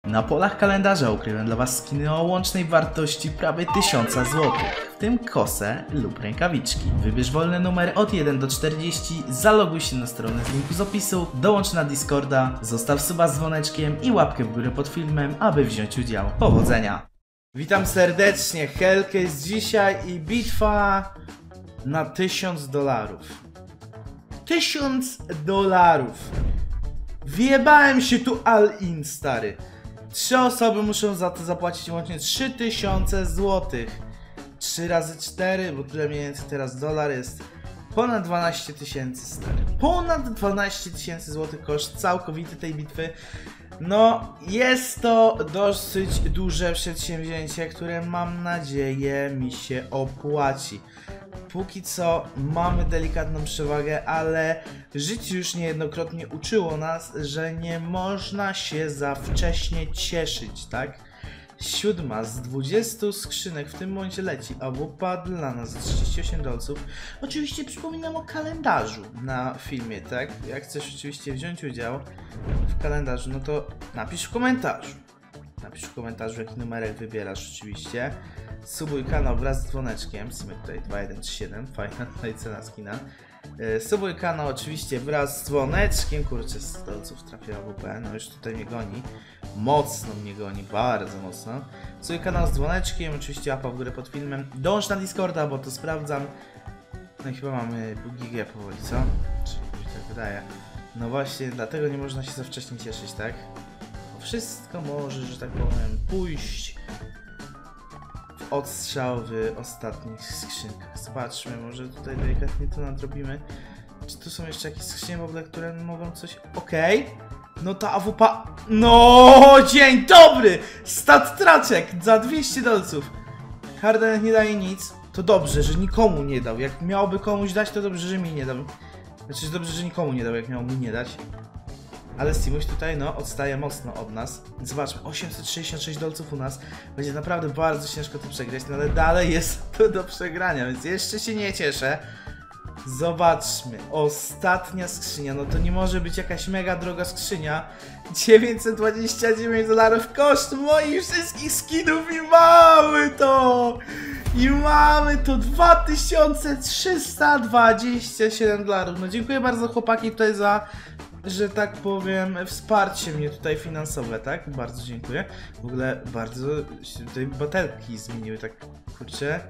Na polach kalendarza ukryłem dla Was skiny o łącznej wartości prawie 1000 zł, w tym kosę lub rękawiczki. Wybierz wolny numer od 1 do 40, zaloguj się na stronę z linku z opisu, dołącz na Discorda, zostaw suba z dzwoneczkiem i łapkę w górę pod filmem, aby wziąć udział. Powodzenia! Witam serdecznie, Hellcase dzisiaj i bitwa na $1000. $1000! Wjebałem się tu all in, stary. 3 osoby muszą za to zapłacić łącznie 3000 zł. 3 razy 4, bo tyle mniej więcej teraz dolar jest. Ponad 12 tysięcy, stary. Ponad 12 tysięcy złotych koszt całkowity tej bitwy. No, jest to dosyć duże przedsięwzięcie, które mam nadzieję mi się opłaci. Póki co mamy delikatną przewagę, ale życie już niejednokrotnie uczyło nas, że nie można się za wcześnie cieszyć, tak? 7 z 20 skrzynek w tym momencie leci, a WP dla nas za 38 dolców. Oczywiście przypominam o kalendarzu na filmie, tak? Jak chcesz oczywiście wziąć udział w kalendarzu, no to napisz w komentarzu. Napisz w komentarzu, jaki numerek wybierasz oczywiście. Subuj kanał wraz z dzwoneczkiem. Simy tutaj 2137, fajna tutaj cena skina. Subuj kanał oczywiście wraz z dzwoneczkiem. Kurczę, 100 dolców trafiła WP, no już tutaj mnie goni. Mocno mnie goni, bardzo mocno. Subuj kanał z dzwoneczkiem, oczywiście łapa w górę pod filmem. Dąż na Discorda, bo to sprawdzam. No i chyba mamy GG powoli, co? Czy mi tak wydaje. No właśnie, dlatego nie można się za wcześnie cieszyć, tak? Bo wszystko może, że tak powiem, pójść w odstrzał w ostatnich skrzynkach. Zobaczmy, może tutaj delikatnie to nadrobimy. Czy tu są jeszcze jakieś skrzynie w ogóle, które mogą coś... Okej. No ta AWP... No, dzień dobry! Stat traczek za 200 dolców. Harden nie daje nic. To dobrze, że nikomu nie dał. Jak miałby komuś dać, to dobrze, że mi nie dał. Znaczy, dobrze, że nikomu nie dał, jak miał mi nie dać. Ale Simuś tutaj, no, odstaje mocno od nas. Zobaczmy, 866 dolców u nas. Będzie naprawdę bardzo ciężko to przegrać, no ale dalej jest to do przegrania, więc jeszcze się nie cieszę. Zobaczmy, ostatnia skrzynia, no to nie może być jakaś mega droga skrzynia. 929 dolarów koszt moich wszystkich skinów i mamy to! I mamy to 2327 dolarów. No dziękuję bardzo chłopaki tutaj za, że tak powiem, wsparcie mnie tutaj finansowe, tak? Bardzo dziękuję. W ogóle bardzo się tutaj batelki zmieniły, tak kurczę.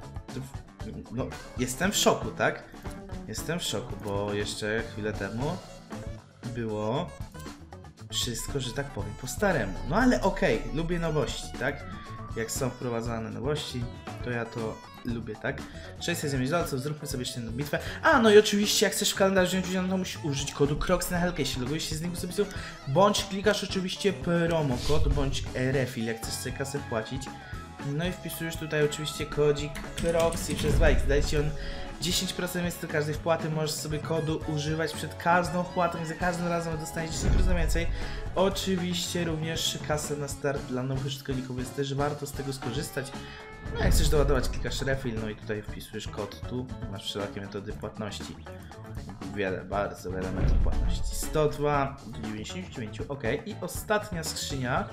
No, jestem w szoku, tak? Jestem w szoku, bo jeszcze chwilę temu było wszystko, że tak powiem, po staremu. No ale okej, lubię nowości, tak? Jak są wprowadzane nowości, to ja to lubię, tak? 609 dolców, zróbmy sobie jeszcze jedną bitwę. A, no i oczywiście, jak chcesz w kalendarzu wziąć udział, to musisz użyć kodu CROX na Hellcase. Logujesz się z linku z opisu, bądź klikasz oczywiście promo kod, bądź refill, jak chcesz sobie kasę wpłacić. No i wpisujesz tutaj oczywiście kodzik CROX i przez 2x daje ci on 10% jest do każdej wpłaty, możesz sobie kodu używać przed każdą wpłatą i za każdym razem dostaniesz 10% więcej. Oczywiście również kasę na start dla nowych użytkowników, więc też warto z tego skorzystać. No jak chcesz doładować, klikasz refill, no i tutaj wpisujesz kod, tu masz wszelakie metody płatności. Bardzo wiele metod płatności. 102 do 99, ok. I ostatnia skrzynia.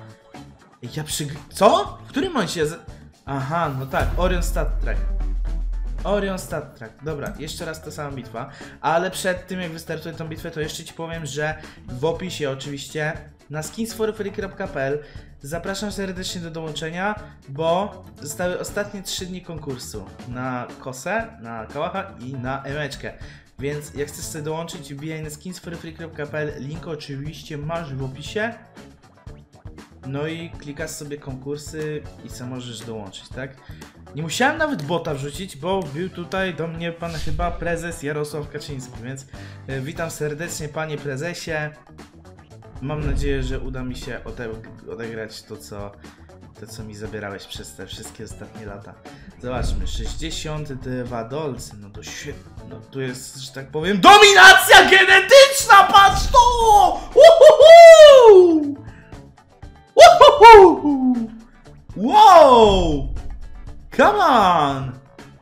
Co? W którym momencie Aha, no tak, Orion Stat Track. Orion Stat Track. Dobra, jeszcze raz ta sama bitwa. Ale przed tym, jak wystartuję tą bitwę, to jeszcze ci powiem, że w opisie oczywiście na skinsforfree.pl zapraszam serdecznie do dołączenia, bo zostały ostatnie 3 dni konkursu na kosę, na kałacha i na emeczkę. Więc jak chcesz sobie dołączyć, wbijaj na skinsforfree.pl. Link oczywiście masz w opisie. No i klikasz sobie konkursy i co możesz dołączyć, tak? Nie musiałem nawet bota wrzucić, bo był tutaj do mnie pan chyba prezes Jarosław Kaczyński, więc witam serdecznie panie prezesie. Mam nadzieję, że uda mi się odegrać to, co mi zabierałeś przez te wszystkie ostatnie lata. Zobaczmy, 62 dolce, no to świetnie, no tu jest, że tak powiem, dominacja genetyczna, patrz tu! Uhuhu! Wow! Come on!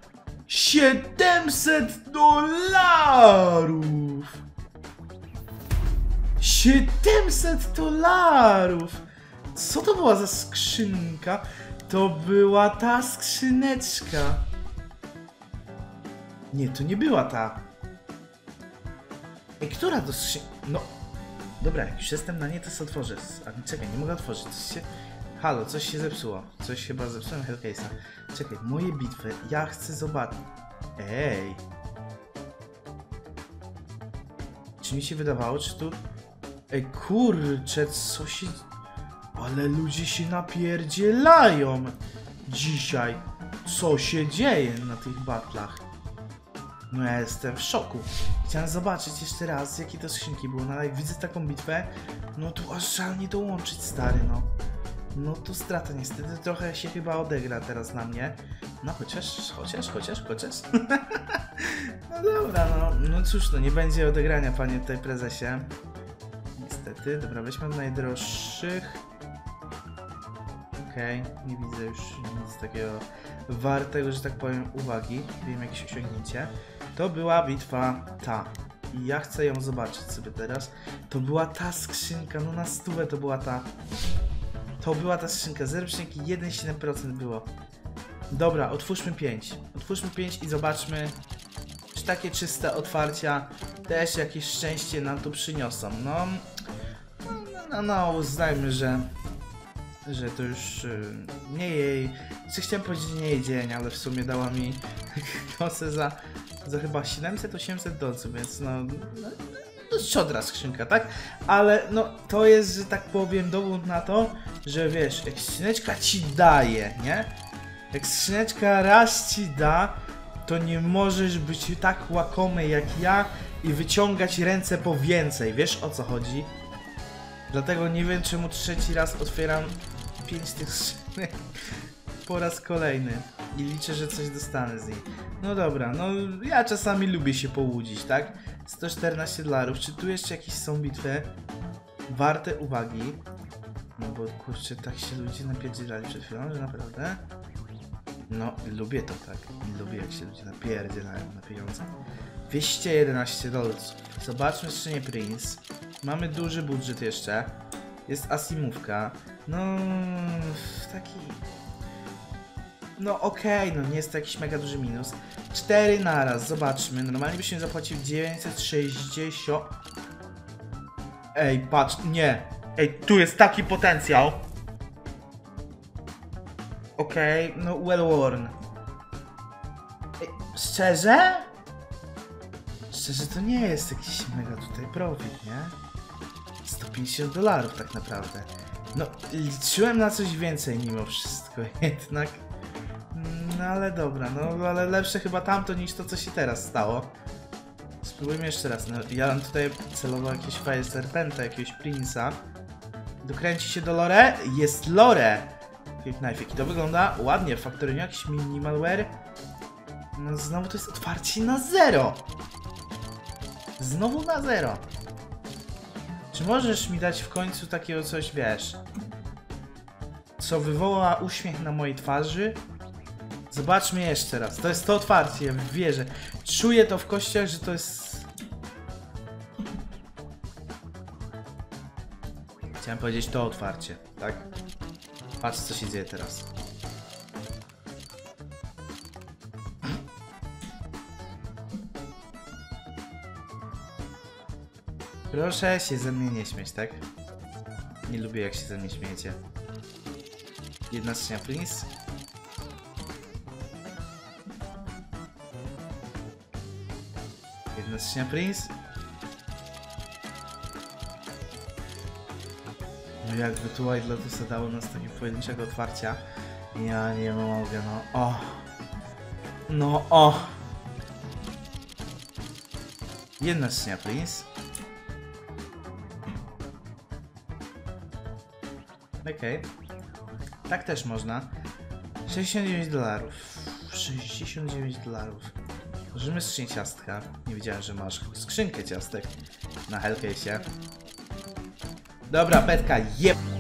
700 dolarów! 700 dolarów! Co to była za skrzynka? To była ta skrzyneczka. Nie, to nie była ta. Ej, która to skrzynka? No. Dobra, jak już jestem na nie, to sobie otworzę. A czekaj, nie mogę otworzyć. Coś się... Halo, coś się zepsuło. Coś chyba zepsułem Hellcase'a. Czekaj, moje bitwy. Ja chcę zobaczyć. Ej. Czy mi się wydawało, czy tu... Ej, kurczę, co się... Ale ludzie się napierdzielają dzisiaj. Co się dzieje na tych batlach? No ja jestem w szoku. Chciałem zobaczyć jeszcze raz, jakie to skrzynki było. No ale jak widzę taką bitwę, no to aż żal nie dołączyć, stary, no. No to strata niestety. Trochę się chyba odegra teraz na mnie. No chociaż. No dobra, no cóż, no nie będzie odegrania, panie tutaj prezesie. Niestety. Dobra, weźmy od najdroższych. Okej, nie widzę już nic takiego wartego, że tak powiem, uwagi. Wiem, jakieś osiągnięcie. To była bitwa ta. I ja chcę ją zobaczyć sobie teraz. To była ta skrzynka, no na stówę to była ta. To była ta skrzynka, 0,17% było. Dobra, otwórzmy 5. Otwórzmy 5 i zobaczmy, czy takie czyste otwarcia też jakieś szczęście nam tu przyniosą. No, uznajmy, że to już nie jej... Chciałem powiedzieć nie jej dzień, ale w sumie dała mi kosę za chyba 700-800 dolców, więc no szczodra skrzynka, tak? Ale no to jest, że tak powiem, dowód na to, że wiesz, jak skrzyneczka ci daje, nie? Jak skrzyneczka raz ci da, to nie możesz być tak łakomy jak ja i wyciągać ręce po więcej, wiesz o co chodzi? Dlatego nie wiem, czemu trzeci raz otwieram 5 tych skrzynek po raz kolejny i liczę, że coś dostanę z niej. No dobra, no ja czasami lubię się połudzić, tak? $114. Czy tu jeszcze jakieś są bitwy warte uwagi? No bo kurczę, tak się ludzie napierdzielali przed chwilą, że naprawdę... No, lubię to tak. Lubię, jak się ludzie napierdzielają na pieniądze. $211. Zobaczmy skrzynię Prince. Mamy duży budżet jeszcze. Jest asimówka. No, taki... No okej, no nie jest to jakiś mega duży minus. 4 naraz, zobaczmy. Normalnie byśmy zapłacił 960... Ej, patrz, nie. Ej, tu jest taki potencjał. Okej, no well worn. Ej, szczerze? Szczerze to nie jest jakiś mega tutaj profit, nie? $150 tak naprawdę. No, liczyłem na coś więcej mimo wszystko jednak. No ale dobra, no ale lepsze chyba tamto niż to, co się teraz stało. Spróbujmy jeszcze raz. No, ja mam tutaj celowo jakieś Fire Serpenta, jakiegoś Prince'a. Dokręci się do Lore? Jest Lore! Quick Knife, to wygląda ładnie. Factory, jakiś minimalware. No znowu to jest otwarcie na 0. Znowu na 0. Czy możesz mi dać w końcu takiego coś, wiesz, co wywoła uśmiech na mojej twarzy? Zobaczmy jeszcze raz. To jest to otwarcie, ja wierzę. Czuję to w kościach, że to jest... Chciałem powiedzieć to otwarcie, tak? Patrz, co się dzieje teraz. Proszę się ze mnie nie śmieć, tak? Nie lubię, jak się ze mnie śmiejecie. Jedna skrzynia Prince. Jedna skrzynia Prince. No jakby tu White Lotus dało nas takiego pojedynczego otwarcia. Ja nie mogę, no o. No o. Jedna skrzynia Prince. Okej. Tak też można. $69. $69. Możemy skrzynię ciastka. Nie wiedziałem, że masz skrzynkę ciastek na Hellcase'ie. Dobra, petka, jeb...